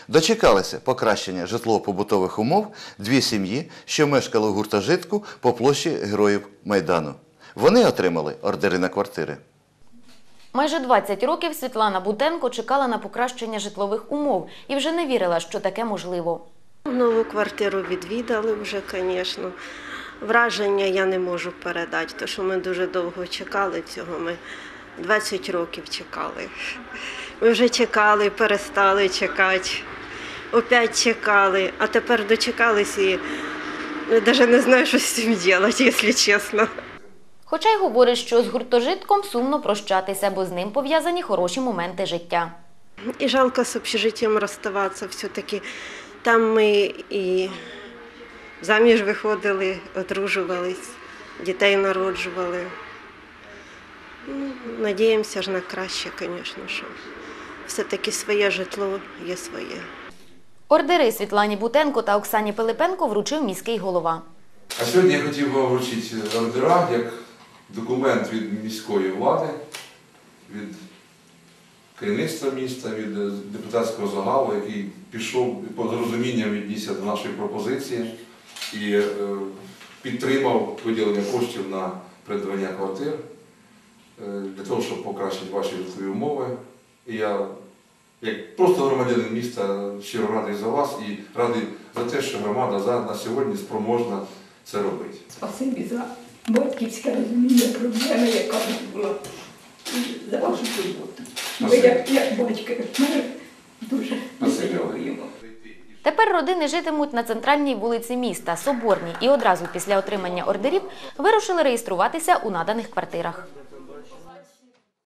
Дочекалися покращення житлово-побутових умов дві сім'ї, що мешкали у гуртожитку по площі Героїв Майдану. Вони отримали ордери на квартири. Майже 20 років Світлана Бутенко чекала на покращення житлових умов і вже не вірила, що таке можливо. Нову квартиру відвідали вже, звісно. Враження я не можу передати, тому що ми дуже довго чекали цього. Ми 20 років чекали. Ми вже чекали, перестали чекати, опять чекали, а тепер дочекались і навіть не знаю, що з цим робити, якщо чесно. Хоча й говорить, що з гуртожитком сумно прощатися, бо з ним пов'язані хороші моменти життя. І жалко з общежиттям розставатися все-таки. Там ми і заміж виходили, одружувались, дітей народжували. Надіємося ж на краще, звісно, що все-таки своє житло є своє. Ордери Світлані Бутенко та Оксані Пилипенко вручив міський голова. А сьогодні я хотів би вручити ордера як документ від міської влади, від керівництва міста, від депутатського загалу, який пішов по зрозумінням віднісся до нашої пропозиції і підтримав виділення коштів на придбання квартир для того, щоб покращити ваші житлові умови. І я, як просто громадянин міста, щиро радий за вас і радий за те, що громада на сьогодні спроможна це робити. Спасибі за батьківське розуміння проблеми, яка була, і за вашу роботу. Ви як батьки, ми дуже дякуємо. Тепер родини житимуть на центральній вулиці міста, Соборній, і одразу після отримання ордерів вирушили реєструватися у наданих квартирах.